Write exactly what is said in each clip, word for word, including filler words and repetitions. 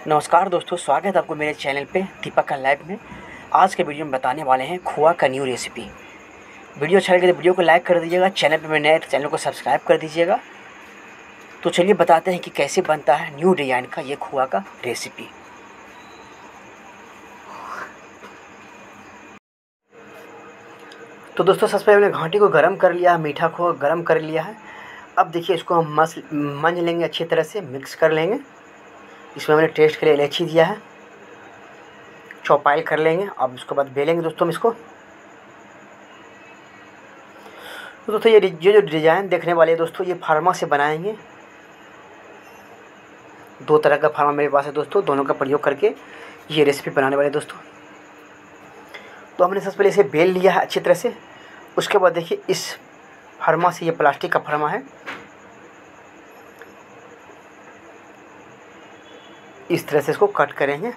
नमस्कार दोस्तों, स्वागत है आपको मेरे चैनल पे दीपक का लाइव में। आज के वीडियो में बताने वाले हैं खोआ का न्यू रेसिपी। वीडियो अच्छा लगे तो वीडियो को लाइक कर दीजिएगा, चैनल पे नए तो चैनल को सब्सक्राइब कर दीजिएगा। तो चलिए बताते हैं कि कैसे बनता है न्यू डिज़ाइन का ये खोआ का रेसिपी। तो दोस्तों सबसे पहले हमने घाटी को गर्म कर लिया है, मीठा खोआ गर्म कर लिया है। अब देखिए इसको हम मस मंज लेंगे, अच्छी तरह से मिक्स कर लेंगे। इसमें हमने टेस्ट के लिए इलायची दिया है, चौपाइल कर लेंगे। अब उसके बाद बेलेंगे दोस्तों हम इसको। तो दोस्तों ये ये जो डिज़ाइन देखने वाले दोस्तों ये फार्मा से बनाएंगे। दो तरह का फार्मा मेरे पास है दोस्तों, दोनों का प्रयोग करके ये रेसिपी बनाने वाले दोस्तों। तो हमने सबसे पहले इसे बेल लिया है अच्छी तरह से। उसके बाद देखिए इस फार्मा से, ये प्लास्टिक का फार्मा है, इस तरह से इसको कट करेंगे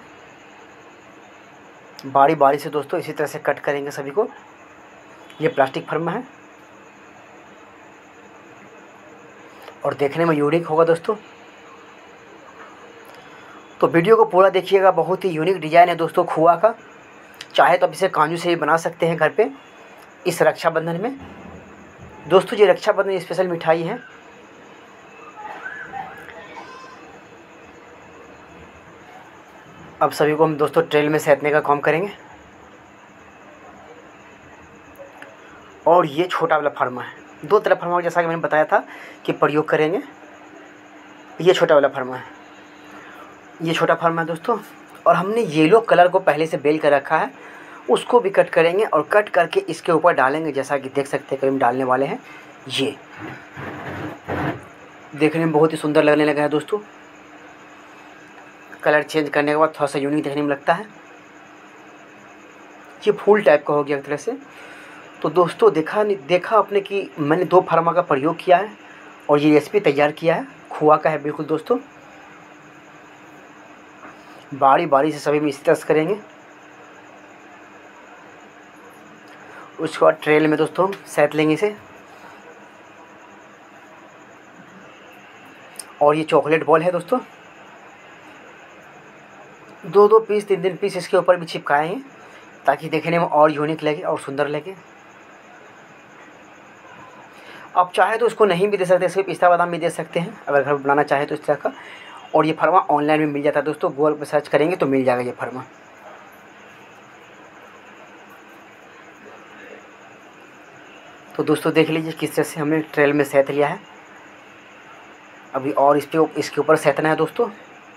बारी बारी से दोस्तों। इसी तरह से कट करेंगे सभी को। ये प्लास्टिक फार्मा है और देखने में यूनिक होगा दोस्तों। तो वीडियो को पूरा देखिएगा, बहुत ही यूनिक डिज़ाइन है दोस्तों खोआ का। चाहे तो आप इसे काजू से भी बना सकते हैं घर पे इस रक्षाबंधन में। दोस्तों ये रक्षाबंधन स्पेशल मिठाई है। अब सभी को हम दोस्तों ट्रेल में सैतने का काम करेंगे। और ये छोटा वाला फार्मा है, दो तरह फार्मा जैसा कि मैंने बताया था कि प्रयोग करेंगे। ये छोटा वाला फार्मा है, ये छोटा फार्मा है दोस्तों। और हमने येलो कलर को पहले से बेल कर रखा है, उसको भी कट करेंगे और कट करके इसके ऊपर डालेंगे। जैसा कि देख सकते हैं कि हम डालने वाले हैं। ये देखने में बहुत ही सुंदर लगने लगा है दोस्तों। कलर चेंज करने के बाद थोड़ा सा यूनिक देखने में लगता है। ये फूल टाइप का हो गया एक तरह से। तो दोस्तों देखा देखा आपने कि मैंने दो फार्मा का प्रयोग किया है और ये रेसिपी तैयार किया है। खोआ का है बिल्कुल दोस्तों। बारी बारी से सभी में इसी तरह से करेंगे। उसके बाद ट्रेल में दोस्तों सैत लेंगे इसे। और ये चॉकलेट बॉल है दोस्तों, दो दो पीस तीन तीन पीस इसके ऊपर भी चिपकाएंगे ताकि देखने में और यूनिक लगे और सुंदर लगे। आप चाहे तो इसको नहीं भी दे सकते, सिर्फ पिस्ता बादाम भी दे सकते हैं अगर घर बनाना चाहे तो इस तरह का। और ये फर्मा ऑनलाइन में मिल जाता है दोस्तों, गूगल पर सर्च करेंगे तो मिल जाएगा ये फर्मा। तो दोस्तों देख लीजिए किस तरह से हमने ट्रेल में सैत लिया है। अभी और इस पे इसके ऊपर सैतना है दोस्तों।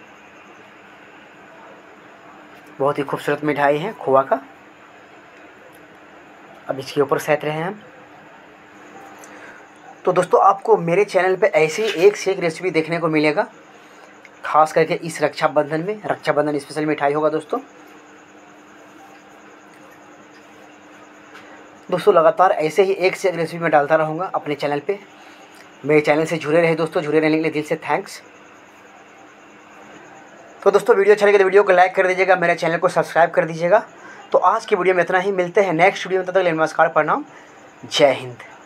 बहुत ही खूबसूरत मिठाई है खोआ का। अब इसके ऊपर सैत रहे हैं हम। तो दोस्तों आपको मेरे चैनल पे ऐसी एक से एक रेसिपी देखने को मिलेगा, खास करके इस रक्षाबंधन में। रक्षाबंधन स्पेशल मिठाई होगा दोस्तों। दोस्तों लगातार ऐसे ही एक से एक रेसिपी मैं डालता रहूँगा अपने चैनल पे। मेरे चैनल से जुड़े रहे दोस्तों, जुड़े रहने के लिए दिल से थैंक्स। तो दोस्तों वीडियो अच्छा लगे तो वीडियो को लाइक कर दीजिएगा, मेरे चैनल को सब्सक्राइब कर दीजिएगा। तो आज की वीडियो में इतना ही, मिलते हैं नेक्स्ट वीडियो में। तब तक नमस्कार, प्रणाम, जय हिंद।